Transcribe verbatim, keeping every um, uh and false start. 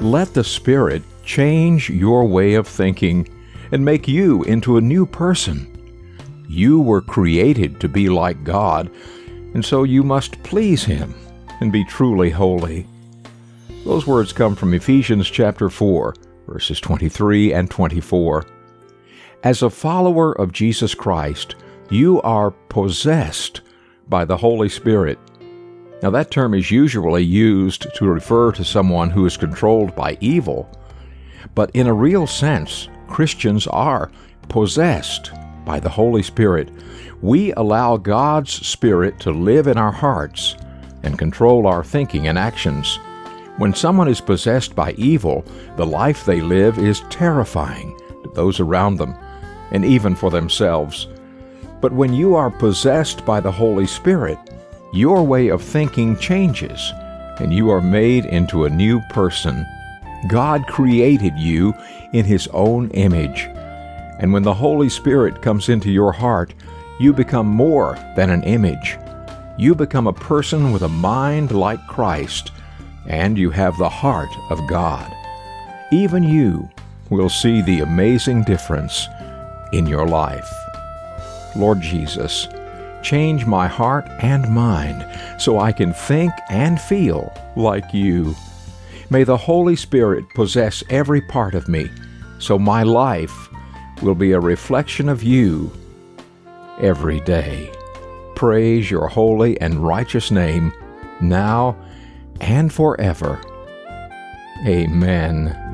let the Spirit change your way of thinking and make you into a new person. You were created to be like God, and so you must please Him and be truly holy. Those words come from Ephesians chapter four, verses twenty-three and twenty-four. As a follower of Jesus Christ, you are possessed by the Holy Spirit. Now, that term is usually used to refer to someone who is controlled by evil, but in a real sense, Christians are possessed by the Holy Spirit. We allow God's Spirit to live in our hearts and control our thinking and actions. When someone is possessed by evil, the life they live is terrifying to those around them and even for themselves. But when you are possessed by the Holy Spirit, your way of thinking changes, and you are made into a new person. God created you in His own image, and when the Holy Spirit comes into your heart, you become more than an image. You become a person with a mind like Christ, and you have the heart of God. Even you will see the amazing difference in your life. Lord Jesus, change my heart and mind so I can think and feel like You. May the Holy Spirit possess every part of me so my life will be a reflection of You every day. Praise Your holy and righteous name, now and forever. Amen.